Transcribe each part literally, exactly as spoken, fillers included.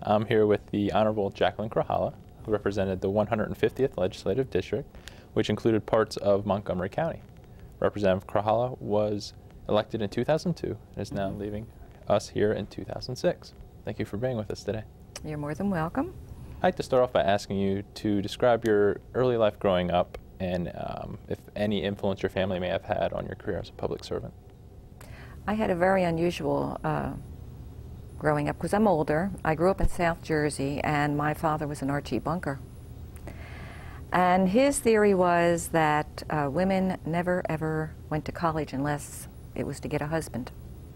I'm here with the Honorable Jacqueline Crahalla, who represented the one hundred fiftieth Legislative District, which included parts of Montgomery County. Representative Crahalla was elected in two thousand two and is now leaving us here in two thousand six. Thank you for being with us today. You're more than welcome. I'd like to start off by asking you to describe your early life growing up and um, if any influence your family may have had on your career as a public servant. I had a very unusual uh, growing up because I'm older. I grew up in South Jersey and my father was an Archie Bunker. And his theory was that uh, women never ever went to college unless it was to get a husband.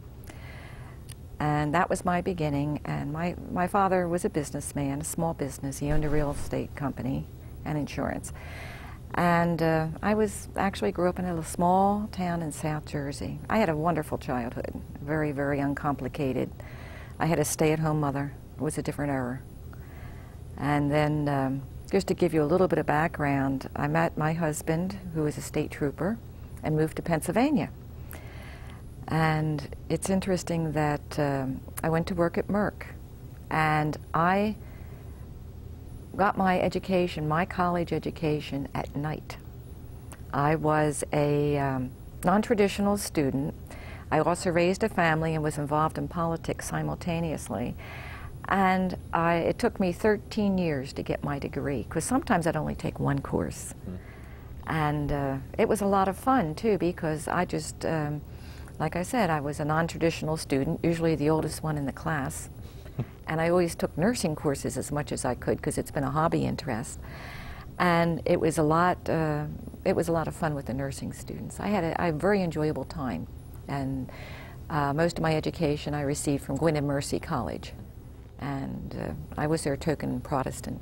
And that was my beginning. And my, my father was a businessman, a small business. He owned a real estate company and insurance. And uh, I was actually grew up in a little small town in South Jersey. I had a wonderful childhood, very, very uncomplicated. I had a stay-at-home mother. It was a different era. And then, um, just to give you a little bit of background, I met my husband, who was a state trooper, and moved to Pennsylvania. And it's interesting that um, I went to work at Merck, and I got my education, my college education, at night. I was a um, non-traditional student. I also raised a family and was involved in politics simultaneously. And I, it took me thirteen years to get my degree, because sometimes I'd only take one course. Mm. And uh, it was a lot of fun, too, because I just, um, like I said, I was a non-traditional student, usually the oldest one in the class. And I always took nursing courses as much as I could, because it's been a hobby interest. And it was a lot, uh, it was a lot of fun with the nursing students. I had a, a very enjoyable time. And uh, most of my education I received from Gwynedd Mercy College. And uh, I was their token Protestant.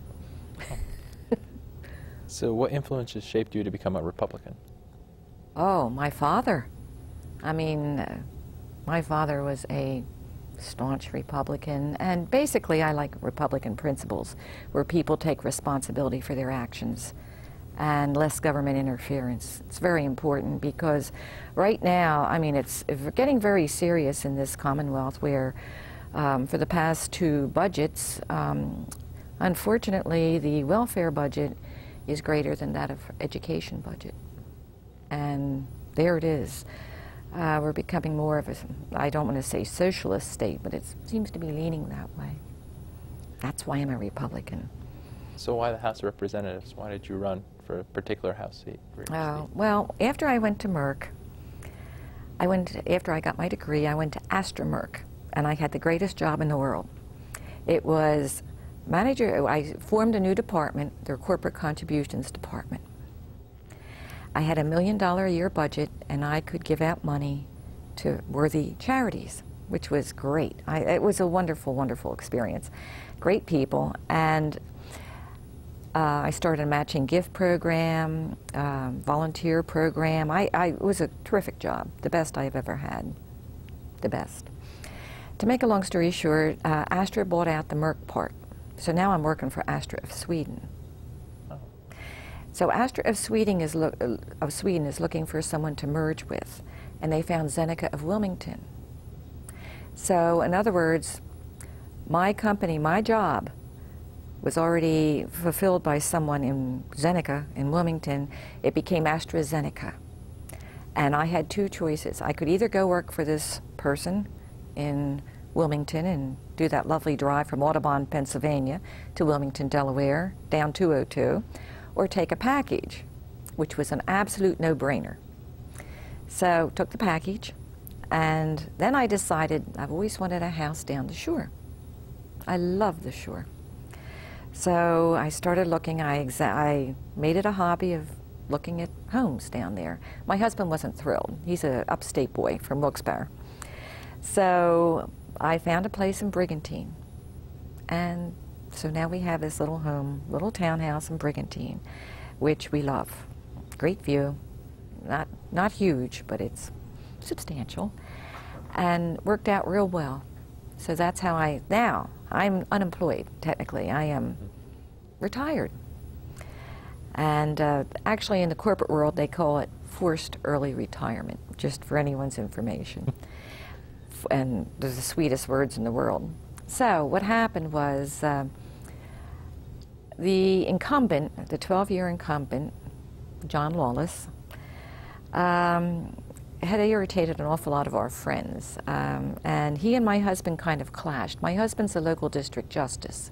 So what influences shaped you to become a Republican? Oh, my father. I mean, uh, my father was a staunch Republican, and basically I like Republican principles, where people take responsibility for their actions and less government interference. It's very important because right now, I mean, it's getting very serious in this Commonwealth where Um, for the past two budgets, um, unfortunately, the welfare budget is greater than that of education budget. And there it is. Uh, we're becoming more of a, I don't want to say socialist state, but it seems to be leaning that way. That's why I'm a Republican. So why the House of Representatives? Why did you run for a particular House seat? Uh, well, after I went to Merck, I went, after I got my degree, I went to Astra Merck. And I had the greatest job in the world. It was manager, I formed a new department, their corporate contributions department. I had a million dollar a year budget and I could give out money to worthy charities, which was great. I, it was a wonderful, wonderful experience. Great people, and uh, I started a matching gift program, um, volunteer program. I, I, it was a terrific job, the best I've ever had, the best. To make a long story short, uh, Astra bought out the Merck part. So now I'm working for Astra of Sweden. Oh. So Astra of Sweden, is lo uh, of Sweden is looking for someone to merge with, and they found Zeneca of Wilmington. So in other words, my company, my job, was already fulfilled by someone in Zeneca in Wilmington. It became AstraZeneca. And I had two choices. I could either go work for this person in Wilmington and do that lovely drive from Audubon, Pennsylvania to Wilmington, Delaware, down two oh two, or take a package, which was an absolute no-brainer. So took the package, and then I decided I've always wanted a house down the shore. I love the shore. So I started looking, I, exa I made it a hobby of looking at homes down there. My husband wasn't thrilled. He's an upstate boy from Wilkes-Barre. So I found a place in Brigantine, and so now we have this little home, little townhouse in Brigantine, which we love. Great view, not, not huge, but it's substantial, and worked out real well. So that's how I, now, I'm unemployed, technically. I am retired. And uh, actually in the corporate world, they call it forced early retirement, just for anyone's information. And they're the sweetest words in the world. So what happened was uh, the incumbent, the twelve-year incumbent, John Lawless, um, had irritated an awful lot of our friends, um, and he and my husband kind of clashed. My husband's a local district justice,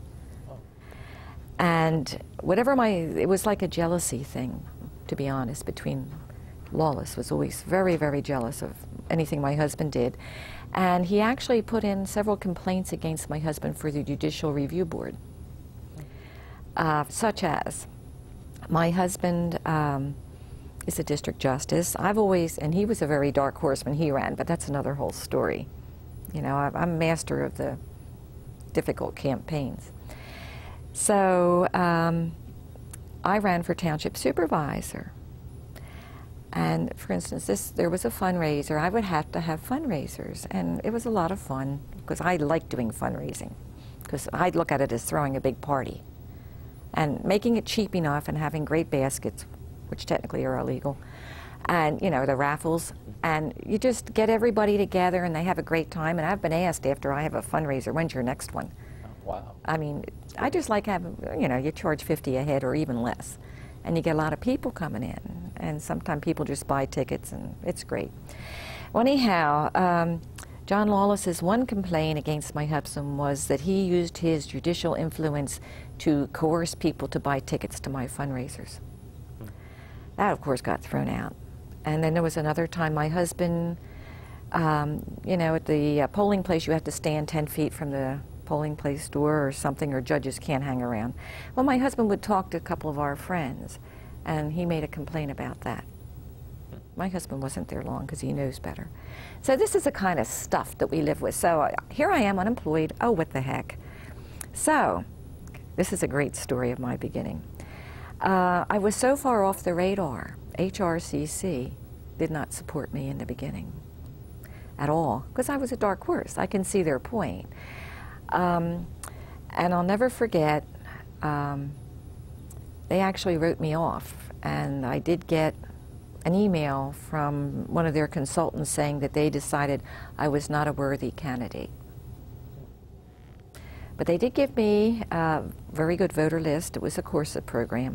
and whatever my, it was like a jealousy thing, to be honest, between Lawless was always very, very jealous of anything my husband did, and he actually put in several complaints against my husband for the Judicial Review Board, uh, such as my husband um, is a district justice. I've always, and he was a very dark horse when he ran, but that's another whole story. You know, I'm a master of the difficult campaigns. So um, I ran for township supervisor. And for instance, this, there was a fundraiser. I would have to have fundraisers, and it was a lot of fun because I like doing fundraising, because I look at it as throwing a big party and making it cheap enough and having great baskets, which technically are illegal, and you know, the raffles, and you just get everybody together and they have a great time. And I've been asked after I have a fundraiser, when's your next one? Oh, wow. I mean, I just like having, you know, you charge fifty a head or even less, and you get a lot of people coming in, and sometimes people just buy tickets, and it's great. Well, anyhow, um, John Lawless's one complaint against my husband was that he used his judicial influence to coerce people to buy tickets to my fundraisers. That, of course, got thrown out. And then there was another time my husband, um, you know, at the uh, polling place, you have to stand ten feet from the polling place door or something, or judges can't hang around. Well, my husband would talk to a couple of our friends, and he made a complaint about that. My husband wasn't there long because he knows better. So this is the kind of stuff that we live with. So uh, here I am unemployed. Oh, what the heck. So this is a great story of my beginning. Uh, I was so far off the radar, H R C C did not support me in the beginning at all, because I was a dark horse. I can see their point. Um, and I'll never forget, um, they actually wrote me off, and I did get an email from one of their consultants saying that they decided I was not a worthy candidate. But they did give me a very good voter list. It was a Corsa program.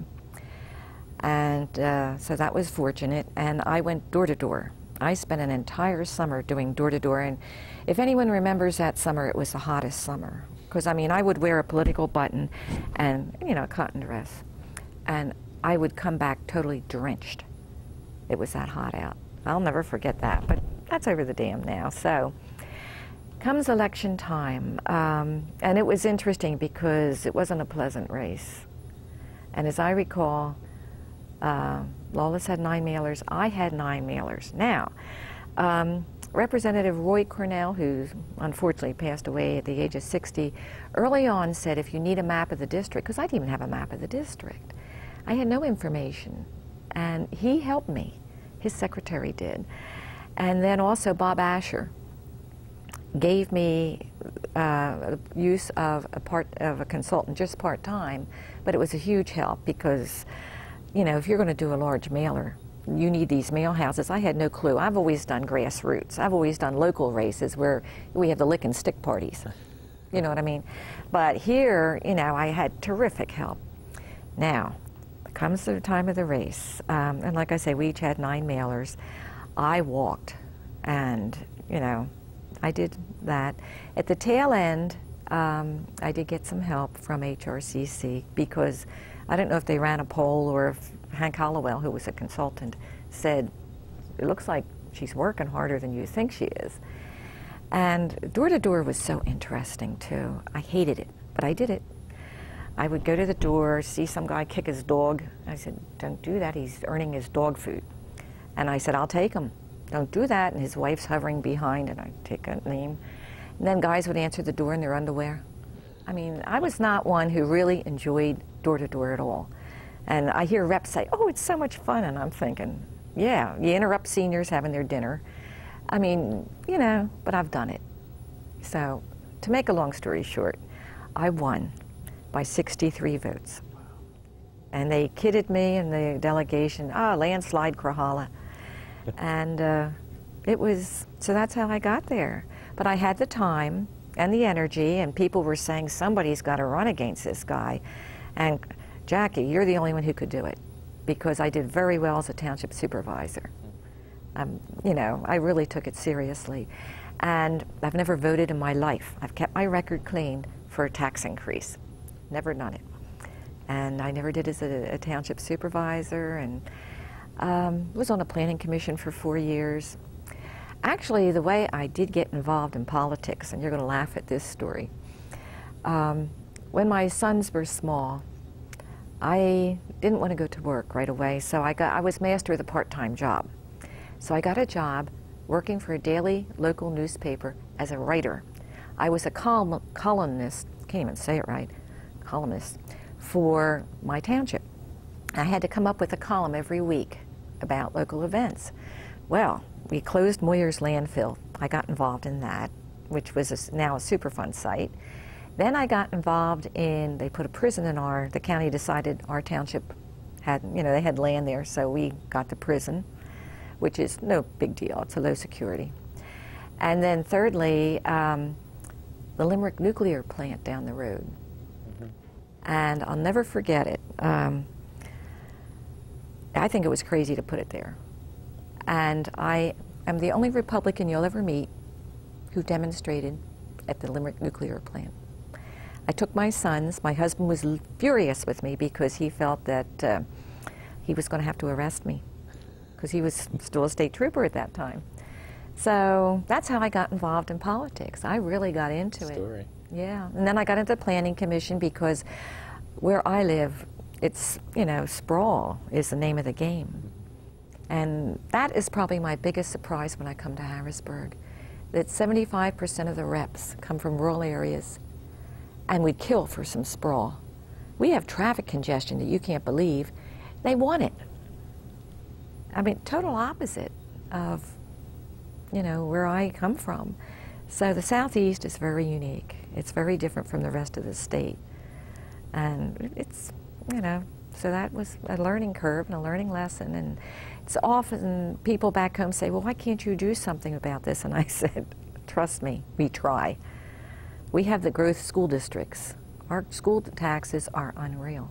And uh, so that was fortunate, and I went door to door. I spent an entire summer doing door to door, and if anyone remembers that summer, it was the hottest summer. Because, I mean, I would wear a political button and, you know, a cotton dress, and I would come back totally drenched. It was that hot out. I'll never forget that, but that's over the dam now. So comes election time, um, and it was interesting because it wasn't a pleasant race. And as I recall, Uh, Lawless had nine mailers. I had nine mailers. Now, um, Representative Roy Cornell, who unfortunately passed away at the age of sixty, early on said, if you need a map of the district, because I didn't even have a map of the district, I had no information, and he helped me. His secretary did. And then also Bob Asher gave me uh, use of a part of a consultant, just part-time, but it was a huge help because, you know, if you're going to do a large mailer, you need these mail houses. I had no clue. I've always done grassroots. I've always done local races where we have the lick and stick parties. You know what I mean? But here, you know, I had terrific help. Now, comes the time of the race, um, and like I say, we each had nine mailers. I walked, and, you know, I did that. At the tail end, um, I did get some help from H R C C because I don't know if they ran a poll or if Hank Hollowell, who was a consultant, said, it looks like she's working harder than you think she is. And door-to-door was so interesting, too. I hated it, but I did it. I would go to the door, see some guy kick his dog. I said, don't do that, he's earning his dog food. And I said, I'll take him. Don't do that. And his wife's hovering behind, and I'd take a name. And then guys would answer the door in their underwear. I mean, I was not one who really enjoyed door-to-door at all. And I hear reps say, oh, it's so much fun, and I'm thinking, yeah, you interrupt seniors having their dinner. I mean, you know, but I've done it. So, to make a long story short, I won by sixty-three votes. And they kidded me in the delegation, ah, oh, landslide Crahalla. And uh, it was, so that's how I got there. But I had the time, and the energy, and people were saying somebody's got to run against this guy. And Jackie, you're the only one who could do it, because I did very well as a township supervisor. Um, you know, I really took it seriously. And I've never voted in my life. I've kept my record clean for a tax increase. Never done it. And I never did as a, a township supervisor, and um, was on a planning commission for four years. Actually, the way I did get involved in politics, and you're going to laugh at this story, um, when my sons were small, I didn't want to go to work right away, so I, got, I was master with a part-time job. So I got a job working for a daily local newspaper as a writer. I was a column, columnist, can't even say it right, columnist, for my township. I had to come up with a column every week about local events. Well, we closed Moyer's landfill. I got involved in that, which was a, now a Superfund site. Then I got involved in, they put a prison in our, the county decided our township had, you know, they had land there, so we got the prison, which is no big deal. It's a low security. And then thirdly, um, the Limerick nuclear plant down the road. Mm-hmm. And I'll never forget it. Um, I think it was crazy to put it there. And I am the only Republican you'll ever meet who demonstrated at the Limerick nuclear plant. I took my sons. My husband was furious with me because he felt that uh, he was going to have to arrest me because he was still a state trooper at that time. So that's how I got involved in politics. I really got into Story. it. Yeah, and then I got into the planning commission because where I live, it's, you know, sprawl is the name of the game. And that is probably my biggest surprise when I come to Harrisburg, that seventy-five percent of the reps come from rural areas, and we'd kill for some sprawl. We have traffic congestion that you can't believe. They want it. I mean, total opposite of, you know, where I come from. So the Southeast is very unique. It's very different from the rest of the state. And it's, you know, so that was a learning curve and a learning lesson. And it's often people back home say, well, why can't you do something about this? And I said, trust me, we try. We have the growth school districts. Our school taxes are unreal.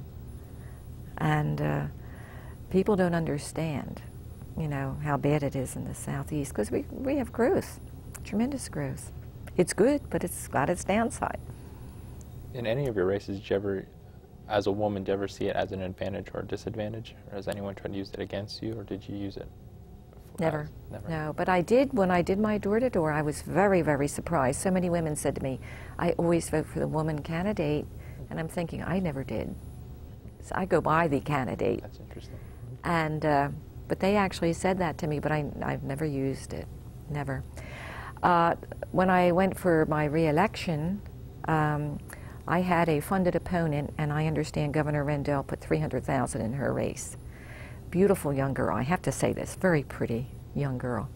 And uh, people don't understand, you know, how bad it is in the Southeast, because we, we have growth, tremendous growth. It's good, but it's got its downside. In any of your races, did you ever, as a woman, did you ever see it as an advantage or a disadvantage? Or has anyone tried to use it against you, or did you use it? Never. Never. No, but I did, when I did my door-to-door, I was very, very surprised. So many women said to me, I always vote for the woman candidate, and I'm thinking, I never did. So I go by the candidate. That's interesting. And, uh, but they actually said that to me, but I, I've never used it, never. Uh, when I went for my re-election, um, I had a funded opponent, and I understand Governor Rendell put three hundred thousand dollars in her race. Beautiful young girl, I have to say this, very pretty young girl.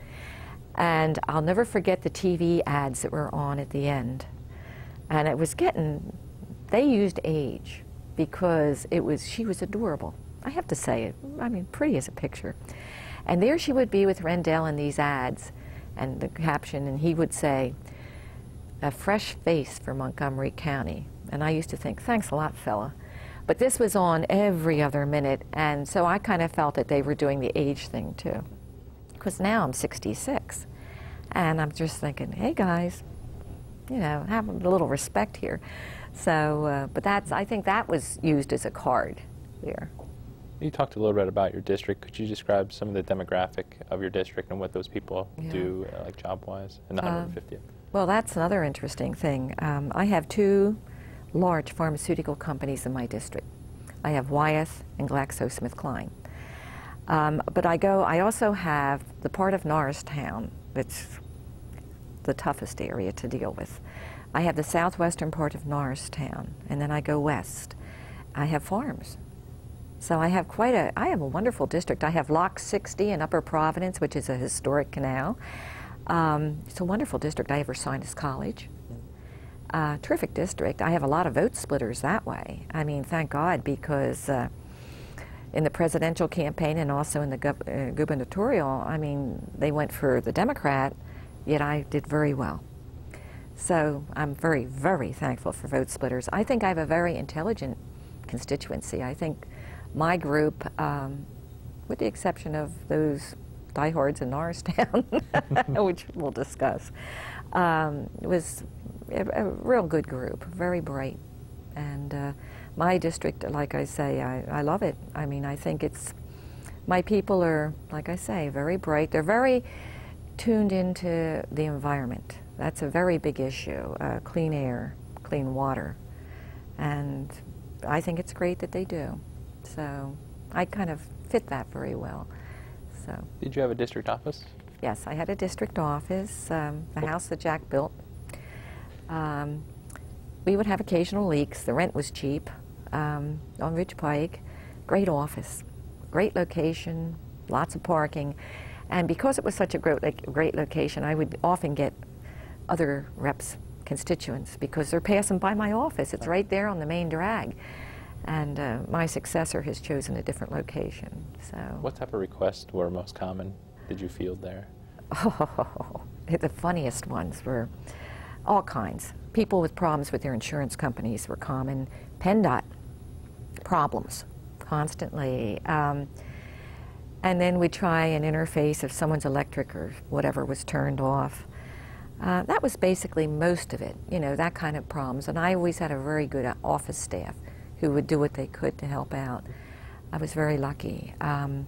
And I'll never forget the T V ads that were on at the end. And it was getting, they used age because it was, she was adorable. I have to say it, I mean, pretty as a picture. And there she would be with Rendell in these ads, and the caption, and he would say, a fresh face for Montgomery County. And I used to think, thanks a lot, fella. But this was on every other minute, and so I kind of felt that they were doing the age thing too. Because now I'm sixty-six, and I'm just thinking, hey guys, you know, have a little respect here. So, uh, but that's, I think that was used as a card there. You talked a little bit about your district. Could you describe some of the demographic of your district and what those people Yeah. do, uh, like job-wise, in the one hundred fiftieth? Um, well, that's another interesting thing. Um, I have two large pharmaceutical companies in my district. I have Wyeth and GlaxoSmithKline. Um, but I go, I also have the part of Norristown that's the toughest area to deal with. I have the southwestern part of Norristown, and then I go west. I have farms. So I have quite a, I have a wonderful district. I have Lock sixty in Upper Providence, which is a historic canal. Um, it's a wonderful district. I have Versailles College. Uh, terrific district. I have a lot of vote splitters that way. I mean, thank God, because uh, in the presidential campaign and also in the gov uh, gubernatorial, I mean, they went for the Democrat, yet I did very well. So I'm very, very thankful for vote splitters. I think I have a very intelligent constituency. I think my group, um, with the exception of those diehards in Norristown, which we'll discuss, um, was a, a real good group, very bright. And uh, my district, like I say, I, I love it. I mean, I think it's, my people are, like I say, very bright. They're very tuned into the environment. That's a very big issue, uh, clean air, clean water. And I think it's great that they do. So I kind of fit that very well. So. Did you have a district office? Yes, I had a district office, um, the house that Jack built. Um, we would have occasional leaks. The rent was cheap um, on Ridge Pike. Great office, great location, lots of parking. And because it was such a great, like, great location, I would often get other reps, constituents, because they're passing by my office. It's right there on the main drag. And uh, my successor has chosen a different location. So. What type of requests were most common did you field there? Oh, the funniest ones were all kinds. People with problems with their insurance companies were common. PennDOT problems constantly. Um, and then we'd try an interface if someone's electric or whatever was turned off. Uh, that was basically most of it, you know, that kind of problems. And I always had a very good office staff who would do what they could to help out. I was very lucky. Um,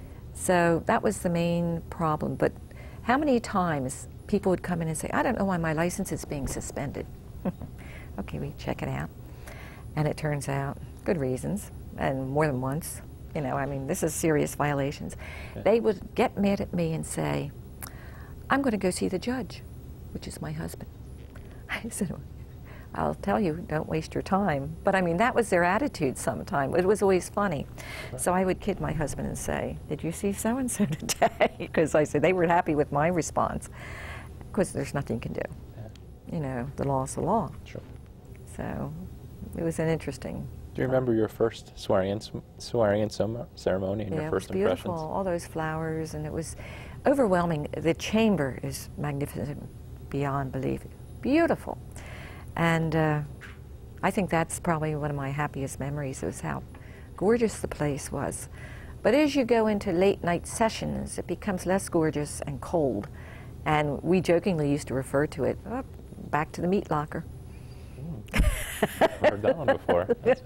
so that was the main problem. But how many times people would come in and say, I don't know why my license is being suspended. Okay, we check it out. And it turns out, good reasons, and more than once. You know, I mean, this is serious violations. Okay. They would get mad at me and say, I'm going to go see the judge, which is my husband. I said, I'll tell you, don't waste your time. But I mean, that was their attitude sometime. It was always funny. Right. So I would kid my husband and say, did you see so-and-so today? Because I said they were happy with my response. Because there's nothing you can do. Yeah. You know, the law's the law. Sure. So it was an interesting. Do you remember your first swearing-in swearing-in ceremony and yeah, your first it was beautiful. impressions? All those flowers, and it was overwhelming. The chamber is magnificent beyond belief. Beautiful. And uh, I think that's probably one of my happiest memories, was how gorgeous the place was. But as you go into late night sessions, it becomes less gorgeous and cold. And we jokingly used to refer to it, oh, back to the meat locker. Mm. I've never done one before. That's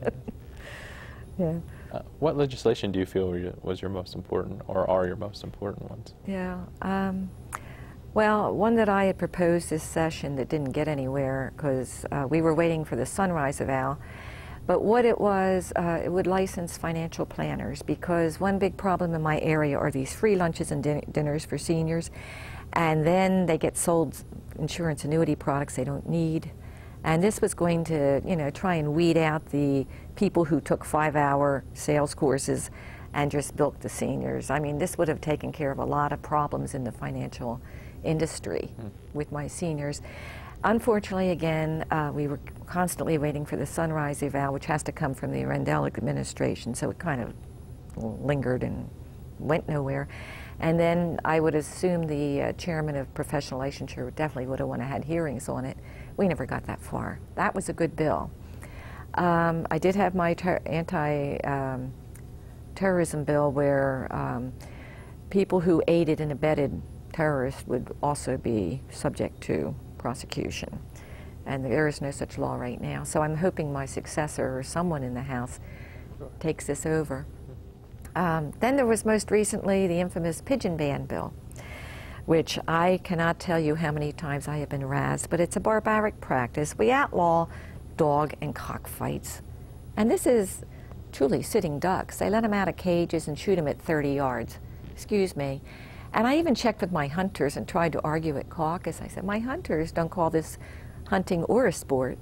yeah. Uh, what legislation do you feel were your, was your most important, or are your most important ones? Yeah. Um, Well, one that I had proposed this session that didn't get anywhere because uh, we were waiting for the sunrise eval. But what it was, uh, it would license financial planners, because one big problem in my area are these free lunches and din dinners for seniors, and then they get sold insurance annuity products they don't need. And this was going to, you know, try and weed out the people who took five-hour sales courses and just bilked the seniors. I mean, this would have taken care of a lot of problems in the financial industry mm. with my seniors. Unfortunately, again, uh, we were constantly waiting for the sunrise eval, which has to come from the Rendell administration, so it kind of lingered and went nowhere. And then I would assume the uh, chairman of professional licensure definitely would have want to had hearings on it. We never got that far. That was a good bill. Um, I did have my ter anti-terrorism um, bill where um, people who aided and abetted terrorists would also be subject to prosecution. And there is no such law right now. So I'm hoping my successor or someone in the House sure. takes this over. Um, then there was most recently the infamous pigeon ban bill, which I cannot tell you how many times I have been razzed, but it's a barbaric practice. We outlaw dog and cock fights. And this is truly sitting ducks. They let them out of cages and shoot them at thirty yards. Excuse me. And I even checked with my hunters and tried to argue at caucus. I said, my hunters don't call this hunting or a sport.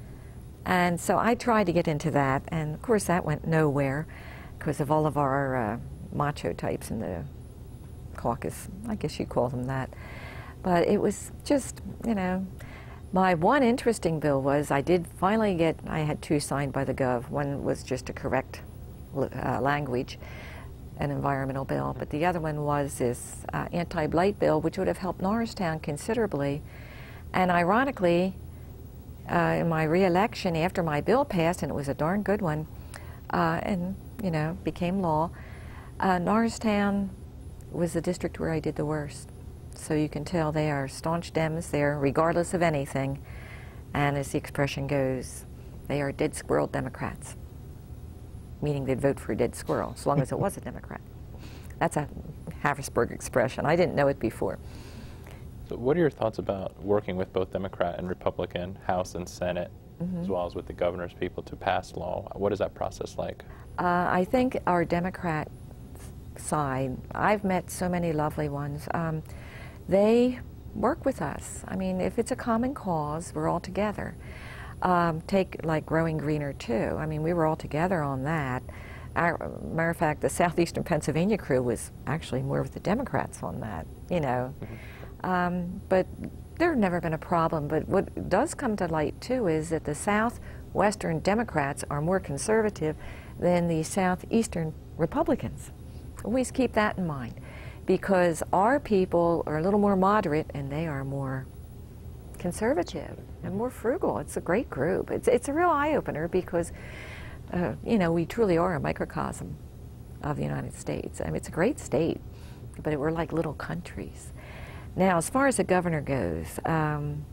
And so I tried to get into that, and of course that went nowhere because of all of our uh, macho types in the caucus. I guess you call them that. But it was just, you know, my one interesting bill was I did finally get, I had two signed by the Gov. One was just to correct uh, language, an environmental bill, but the other one was this uh, anti-blight bill, which would have helped Norristown considerably. And ironically, uh, in my re-election, after my bill passed, and it was a darn good one, uh, and, you know, became law, uh, Norristown was the district where I did the worst. So you can tell they are staunch Dems there, regardless of anything. And as the expression goes, they are dead squirrel Democrats, meaning they'd vote for a dead squirrel, as long as it was a Democrat. That's a Harrisburg expression. I didn't know it before. So what are your thoughts about working with both Democrat and Republican House and Senate, mm-hmm. as well as with the governor's people to pass law? What is that process like? Uh, I think our Democrat side, I've met so many lovely ones. Um, they work with us. I mean, if it's a common cause, we're all together. Um, take like Growing Greener too. I mean, we were all together on that. Our, matter of fact, the Southeastern Pennsylvania crew was actually more with the Democrats on that, you know. Mm-hmm. Um, but there's never been a problem. But what does come to light, too, is that the Southwestern Democrats are more conservative than the Southeastern Republicans. Always keep that in mind, because our people are a little more moderate and they are more conservative and more frugal. It's a great group. It's, it's a real eye-opener because, uh, you know, we truly are a microcosm of the United States. I mean, it's a great state, but we're like little countries. Now, as far as the governor goes, um,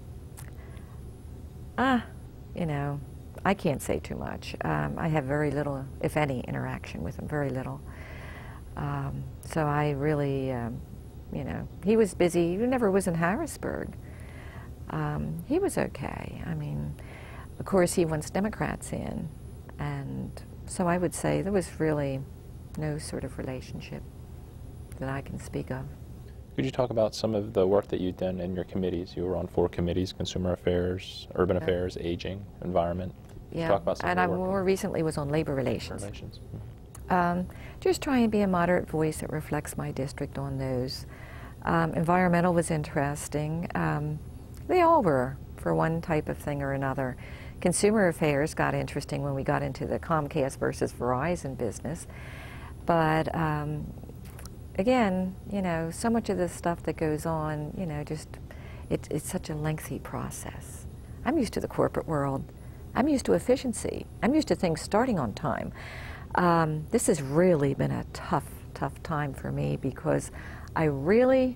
ah, you know, I can't say too much. Um, I have very little, if any, interaction with him, very little. Um, so I really, um, you know, he was busy. He never was in Harrisburg. Um, he was okay. I mean, of course, he wants Democrats in. And so I would say there was really no sort of relationship that I can speak of. Could you talk about some of the work that you've done in your committees? You were on four committees: Consumer Affairs, Urban yeah. Affairs, Aging, Environment. Yeah, talk about some and of I the work more recently was on Labor Relations. Relations. Mm-hmm. um, just try and be a moderate voice that reflects my district on those. Um, environmental was interesting. Um, they all were, for one type of thing or another. Consumer Affairs got interesting when we got into the Comcast versus Verizon business. But um, again, you know, so much of this stuff that goes on, you know, just, it, it's such a lengthy process. I'm used to the corporate world. I'm used to efficiency. I'm used to things starting on time. Um, this has really been a tough, tough time for me because I really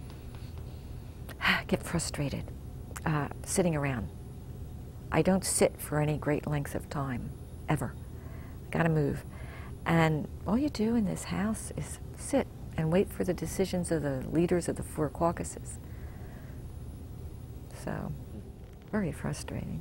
get frustrated uh, sitting around. I don't sit for any great length of time, ever. Gotta move. And all you do in this house is sit and wait for the decisions of the leaders of the four caucuses. So, very frustrating.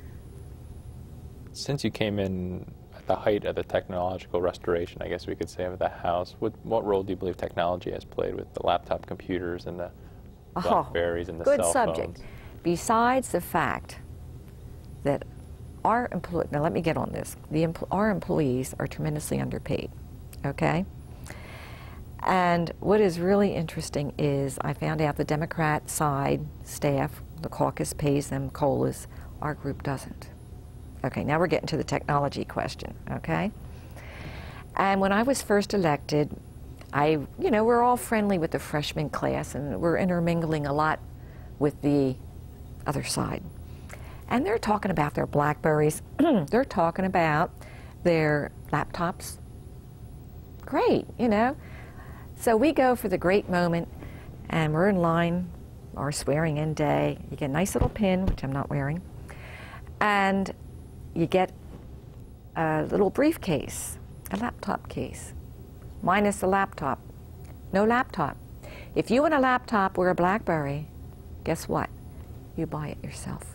Since you came in at the height of the technological restoration, I guess we could say, of the House, what, what role do you believe technology has played with the laptop computers and the Blackberries oh, and the good cell subject. phones? Besides the fact that our employ now let me get on this. The empl our employees are tremendously underpaid, okay? And what is really interesting is I found out the Democrat side staff, the caucus pays them COLAs, our group doesn't. Okay, now we're getting to the technology question, okay? And when I was first elected, I, you know, we're all friendly with the freshman class and we're intermingling a lot with the other side. And they're talking about their Blackberries. They're talking about their laptops. Great, you know. So we go for the great moment, and we're in line, our swearing-in day. You get a nice little pin, which I'm not wearing, and you get a little briefcase, a laptop case, minus the laptop. No laptop. If you want a laptop or a Blackberry, guess what? You buy it yourself.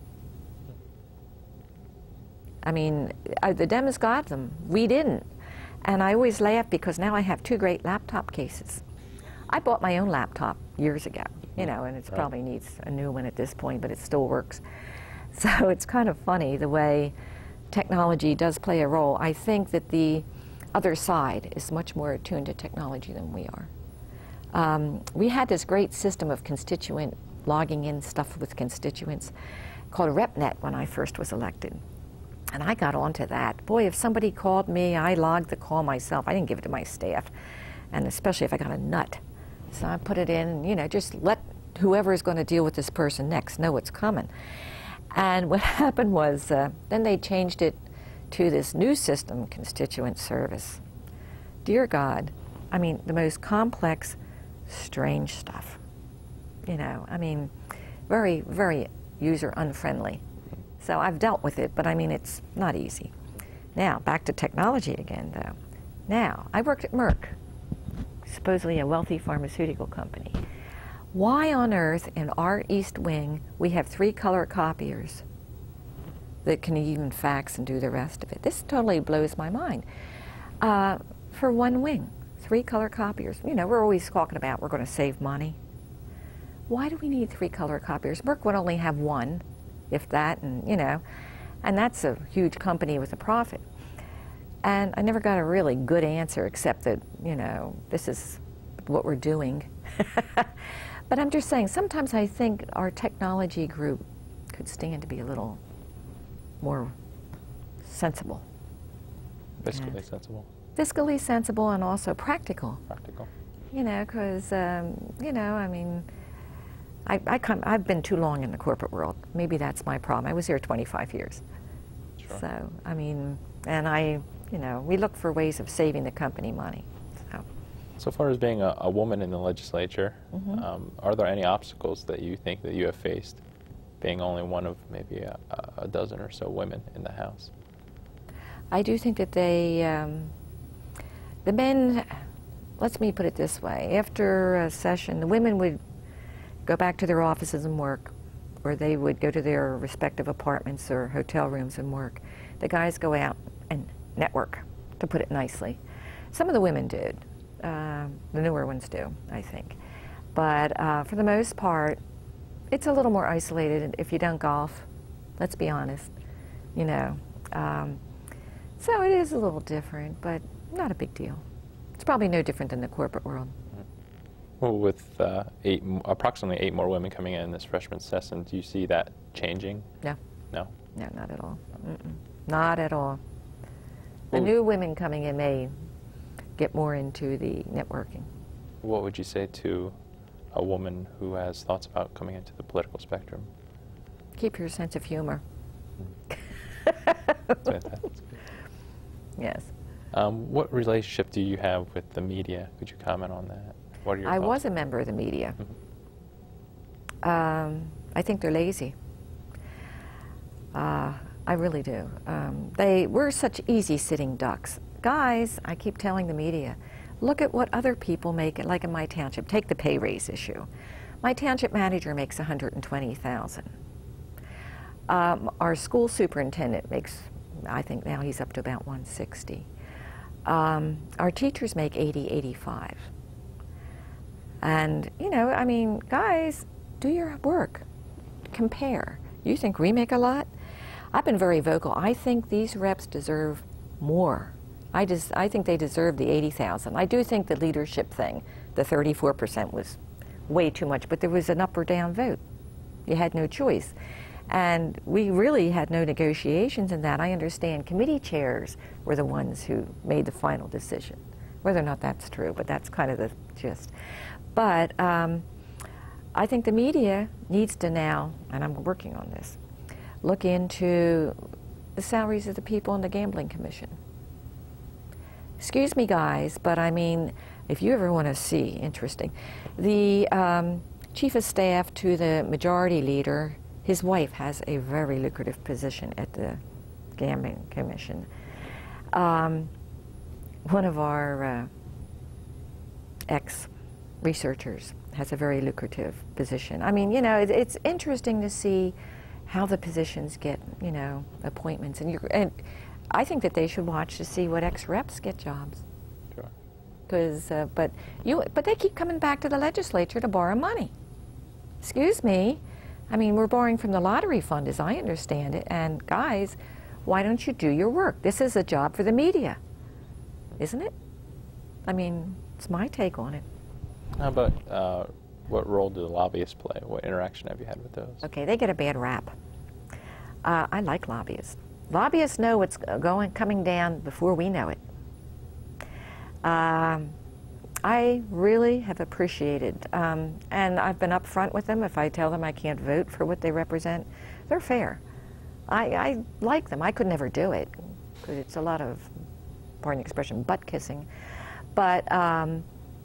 I mean, uh, the Dems got them. We didn't. And I always laugh because now I have two great laptop cases. I bought my own laptop years ago, you know, and it right. probably needs a new one at this point, but it still works. So it's kind of funny the way technology does play a role. I think that the other side is much more attuned to technology than we are. Um, we had this great system of constituent logging in stuff with constituents called RepNet when I first was elected. And I got onto that. Boy, if somebody called me, I logged the call myself. I didn't give it to my staff, and especially if I got a nut. So I put it in and, you know, just let whoever is going to deal with this person next know what's coming. And what happened was, uh, then they changed it to this new system, constituent service. Dear God, I mean, the most complex, strange stuff. You know, I mean, very, very user unfriendly. So I've dealt with it, but I mean, it's not easy. Now, back to technology again, though. Now, I worked at Merck, supposedly a wealthy pharmaceutical company. Why on earth in our East Wing we have three color copiers that can even fax and do the rest of it? This totally blows my mind. Uh, for one wing, three color copiers. You know, we're always talking about we're going to save money. Why do we need three color copiers? Merck would only have one, if that, and you know, and that's a huge company with a profit. And I never got a really good answer except that, you know, this is what we're doing. But I'm just saying, sometimes I think our technology group could stand to be a little more sensible. Fiscally and sensible. Fiscally sensible and also practical. Practical. You know, because, um, you know, I mean, I, I come, I've been too long in the corporate world. Maybe that's my problem. I was here twenty-five years. Sure. So, I mean, and I, you know, we look for ways of saving the company money. So, so far as being a, a woman in the legislature, mm-hmm. um, are there any obstacles that you think that you have faced, being only one of maybe a, a dozen or so women in the House? I do think that they, um, the men, let me put it this way, after a session, the women would go back to their offices and work, or they would go to their respective apartments or hotel rooms and work. The guys go out and network, to put it nicely. Some of the women did. Uh, the newer ones do, I think. But uh, for the most part, it's a little more isolated if you don't golf. Let's be honest, you know. Um, so it is a little different, but not a big deal. It's probably no different than the corporate world. Well, with uh, eight, approximately eight more women coming in this freshman session, do you see that changing? No. No? No, not at all. Mm-mm. Not at all. The Well, new women coming in may get more into the networking. what would you say to a woman who has thoughts about coming into the political spectrum? Keep your sense of humor. That's fantastic. Yes. Um, what relationship do you have with the media? Could you comment on that? What are your I thoughts? was a member of the media. Mm-hmm. um, I think they're lazy. Uh, I really do. Um, they we're such easy sitting ducks. Guys, I keep telling the media, look at what other people make, like in my township. Take the pay raise issue. My township manager makes one hundred twenty thousand dollars. Um, our school superintendent makes, I think now he's up to about one hundred sixty thousand dollars. Um, our teachers make eighty, eighty-five. And, you know, I mean, guys, do your work. Compare. You think we make a lot? I've been very vocal. I think these reps deserve more. I just, I think they deserve the eighty thousand. I do think the leadership thing, the thirty-four percent was way too much, but there was an up or down vote. You had no choice. And we really had no negotiations in that. I understand committee chairs were the ones who made the final decision. Whether or not that's true, but that's kind of the gist. But um, I think the media needs to now, and I'm working on this, look into the salaries of the people in the Gambling Commission. Excuse me, guys, but I mean, if you ever want to see, interesting, the um, chief of staff to the majority leader, his wife has a very lucrative position at the Gambling Commission. Um, one of our uh, ex-researchers has a very lucrative position. I mean, you know, it, it's interesting to see how the positions get, you know, appointments. And, you're, and I think that they should watch to see what ex-reps get jobs. Sure. Because, uh, but you, but they keep coming back to the legislature to borrow money. Excuse me. I mean, we're borrowing from the lottery fund, as I understand it. And guys, why don't you do your work? This is a job for the media, isn't it? I mean, it's my take on it. How about uh, what role do the lobbyists play? What interaction have you had with those? Okay, they get a bad rap. Uh, I like lobbyists. Lobbyists know what's going, coming down before we know it. Um, I really have appreciated, um, and I've been upfront with them. If I tell them I can't vote for what they represent, they're fair. I, I like them. I could never do it, because it's a lot of, pardon the expression, butt kissing. But um,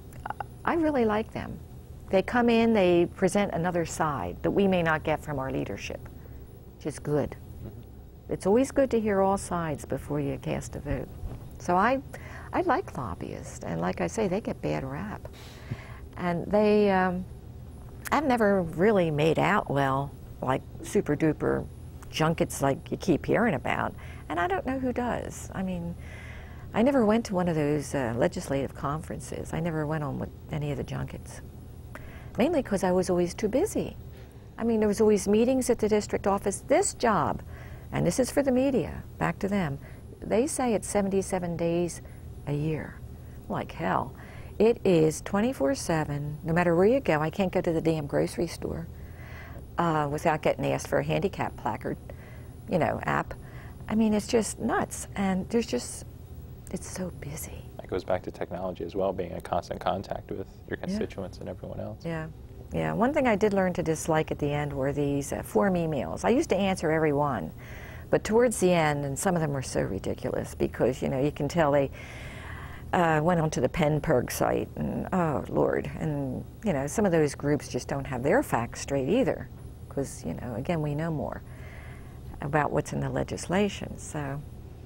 I really like them. They come in, they present another side that we may not get from our leadership, which is good. Mm-hmm. It's always good to hear all sides before you cast a vote. So I, I like lobbyists, and like I say, they get bad rap. And they, um, I've never really made out well, like super duper junkets like you keep hearing about, and I don't know who does. I mean, I never went to one of those uh, legislative conferences. I never went on with any of the junkets, mainly because I was always too busy. I mean, there was always meetings at the district office. This job, and this is for the media, back to them, they say it's seventy-seven days a year. Like hell. It is twenty-four seven, no matter where you go. I can't go to the damn grocery store uh, without getting asked for a handicap placard, you know, app. I mean, it's just nuts, and there's just, it's so busy. That goes back to technology as well, being in constant contact with your constituents yeah. and everyone else. Yeah. Yeah, one thing I did learn to dislike at the end were these uh, form emails. I used to answer every one, but towards the end, and some of them were so ridiculous because, you know, you can tell they uh, went onto the Penperg site, and oh, Lord. And, you know, some of those groups just don't have their facts straight either because, you know, again, we know more about what's in the legislation. So,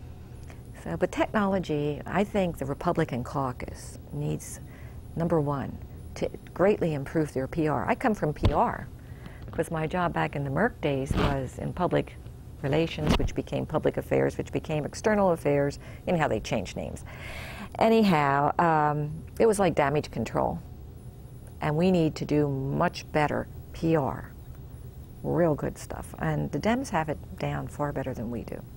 so, but technology, I think the Republican caucus needs, number one, to greatly improve their P R. I come from P R because my job back in the Merck days was in public relations, which became public affairs, which became external affairs, you know how they change names. Anyhow, um, it was like damage control. And we need to do much better P R. Real good stuff. And the Dems have it down far better than we do.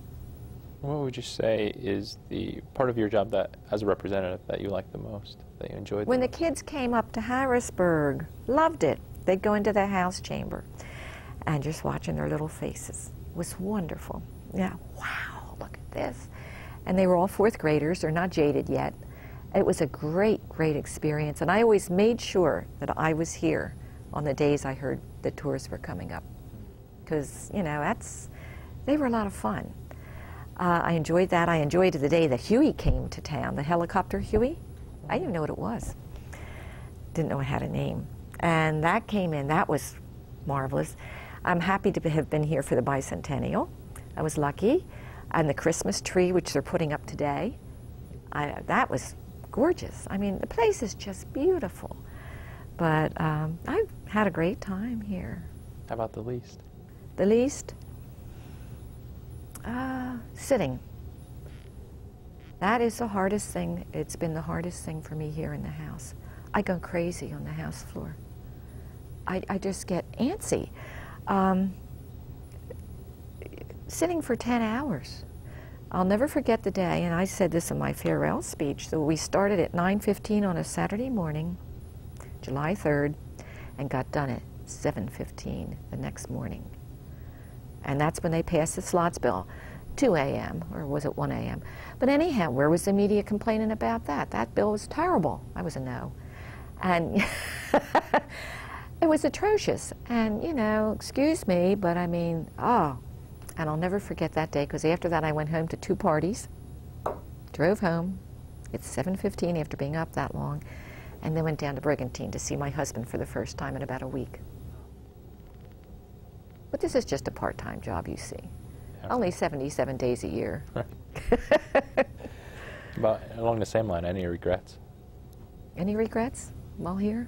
What would you say is the part of your job that, as a representative, that you like the most, that you enjoyed the When most? the kids came up to Harrisburg, loved it. They'd go into the House chamber and just watching their little faces was wonderful. Yeah, wow, look at this. And they were all fourth graders. They're not jaded yet. It was a great, great experience. And I always made sure that I was here on the days I heard the tours were coming up. Because, you know, that's, they were a lot of fun. Uh, I enjoyed that. I enjoyed the day that Huey came to town, the helicopter Huey. I didn't even know what it was. Didn't know it had a name. And that came in. That was marvelous. I'm happy to have been here for the bicentennial. I was lucky. And the Christmas tree, which they're putting up today, I, that was gorgeous. I mean, the place is just beautiful. But um, I've had a great time here. How about the least? The least? Uh, sitting. That is the hardest thing. It's been the hardest thing for me here in the House. I go crazy on the House floor. I, I just get antsy. Um, sitting for ten hours. I'll never forget the day, and I said this in my farewell speech, so we started at nine fifteen on a Saturday morning, July third, and got done at seven fifteen the next morning. And that's when they passed the slots bill, two A M, or was it one A M? But anyhow, where was the media complaining about that? That bill was terrible. I was a no. And it was atrocious. And, you know, excuse me, but I mean, oh. And I'll never forget that day, because after that I went home to two parties, drove home at seven fifteen after being up that long, and then went down to Brigantine to see my husband for the first time in about a week. But this is just a part-time job, you see. Yeah. Only seventy-seven days a year. Right. But along the same line, any regrets? Any regrets while here?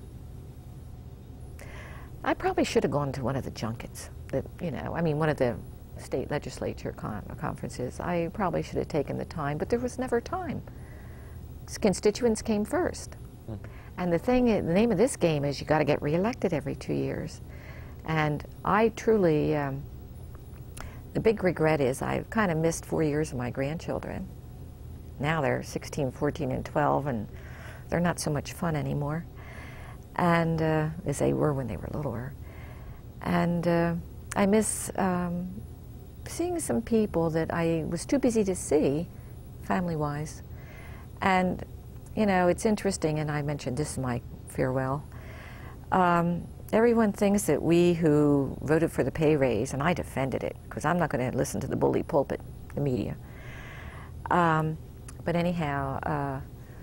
I probably should have gone to one of the junkets. That, you know, I mean, one of the state legislature con conferences. I probably should have taken the time, but there was never time. Constituents came first. Hmm. And the thing, the name of this game is you got to get reelected every two years. And I truly, um, the big regret is I kind of missed four years of my grandchildren. Now they're sixteen, fourteen, and twelve, and they're not so much fun anymore, and uh, as they were when they were littler. And uh, I miss um, seeing some people that I was too busy to see, family-wise. And you know, it's interesting, and I mentioned this in my farewell. Um, everyone thinks that we who voted for the pay raise, and I defended it, because I'm not going to listen to the bully pulpit, the media. Um, but anyhow, uh,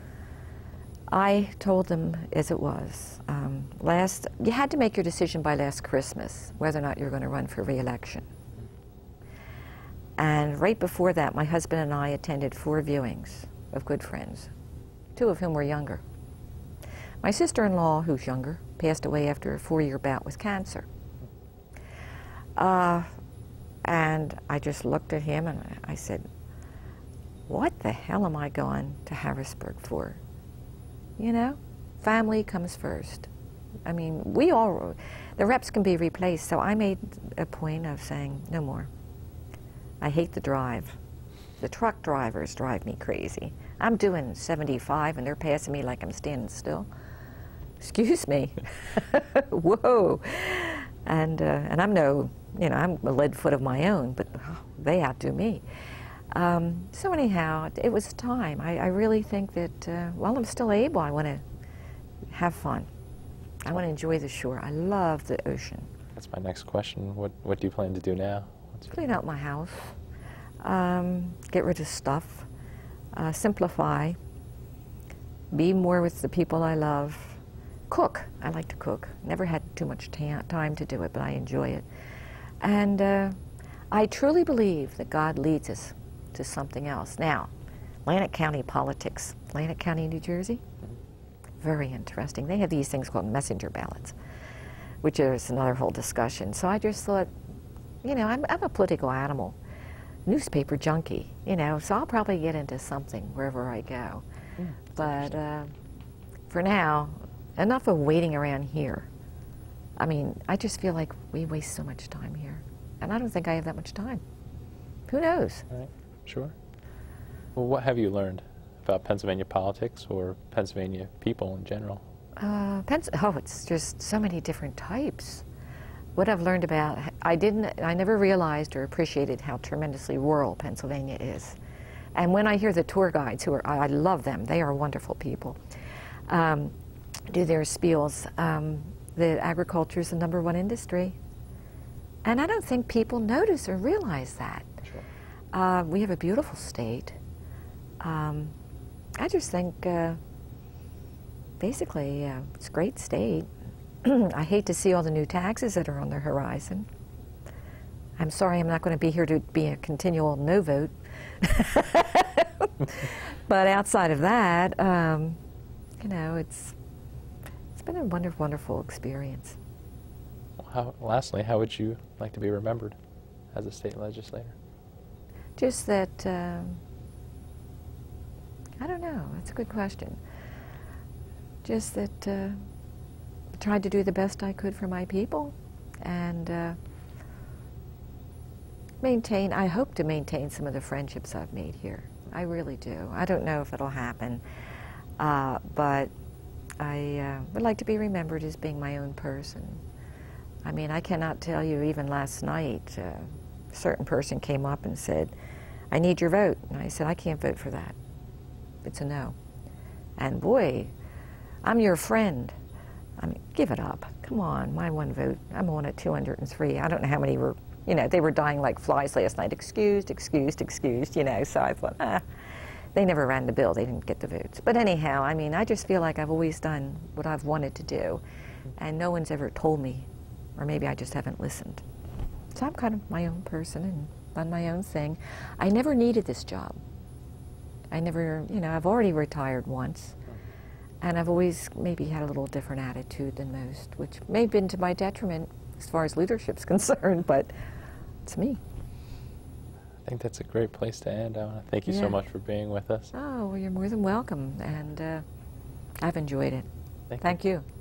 I told them as it was. Um, last, you had to make your decision by last Christmas, whether or not you're going to run for re-election. And right before that, my husband and I attended four viewings of good friends, two of whom were younger. My sister-in-law, who's younger, passed away after a four-year bout with cancer. Uh, and I just looked at him and I said, what the hell am I going to Harrisburg for? You know, family comes first. I mean, we all, the reps can be replaced, so I made a point of saying, no more. I hate the drive. The truck drivers drive me crazy. I'm doing seventy-five and they're passing me like I'm standing still. Excuse me. Whoa. And, uh, and I'm no, you know, I'm a lead foot of my own, but oh, they outdo me. Um, so anyhow, it was time. I, I really think that uh, while I'm still able, I want to have fun. I want to enjoy the shore. I love the ocean. That's my next question. What, what do you plan to do now? Clean out my house, um, get rid of stuff, uh, simplify, be more with the people I love, cook. I like to cook. Never had too much ta time to do it, but I enjoy it. And uh, I truly believe that God leads us to something else. Now, Atlantic County politics, Atlantic County, New Jersey, very interesting. They have these things called messenger ballots, which is another whole discussion. So I just thought, you know, I'm, I'm a political animal, newspaper junkie, you know, so I'll probably get into something wherever I go. Yeah, but uh, for now, enough of waiting around here. I mean, I just feel like we waste so much time here, and I don't think I have that much time. Who knows? All right, sure. Well, what have you learned about Pennsylvania politics or Pennsylvania people in general? Uh, Pens oh, it's just so many different types. What I've learned about, I didn't, I never realized or appreciated how tremendously rural Pennsylvania is. And when I hear the tour guides, who are, I love them, they are wonderful people, um, do their spiels, um, that agriculture is the number one industry. And I don't think people notice or realize that. Sure. Uh, we have a beautiful state. Um, I just think, uh, basically, uh, it's a great state. I hate to see all the new taxes that are on the horizon. I'm sorry I'm not going to be here to be a continual no vote. But outside of that, um, you know, it's it's been a wonderful, wonderful experience. How, lastly, how would you like to be remembered as a state legislator? Just that, um, I don't know, that's a good question. Just that uh, tried to do the best I could for my people, and uh, maintain, I hope to maintain some of the friendships I've made here. I really do. I don't know if it'll happen, uh, but I uh, would like to be remembered as being my own person. I mean, I cannot tell you, even last night, uh, a certain person came up and said, I need your vote. And I said, I can't vote for that. It's a no. And boy, I'm your friend. I mean, give it up. Come on, my one vote. I'm on at two hundred and three. I don't know how many were, you know, they were dying like flies last night. Excused, excused, excused, you know. So I thought, ah, they never ran the bill. They didn't get the votes. But anyhow, I mean, I just feel like I've always done what I've wanted to do. And no one's ever told me, or maybe I just haven't listened. So I'm kind of my own person and done my own thing. I never needed this job. I never, you know, I've already retired once. And I've always maybe had a little different attitude than most, which may have been to my detriment as far as leadership's concerned, but it's me. I think that's a great place to end. I want to thank you Yeah. so much for being with us. Oh, well, you're more than welcome, and uh, I've enjoyed it. Thank you. Thank you.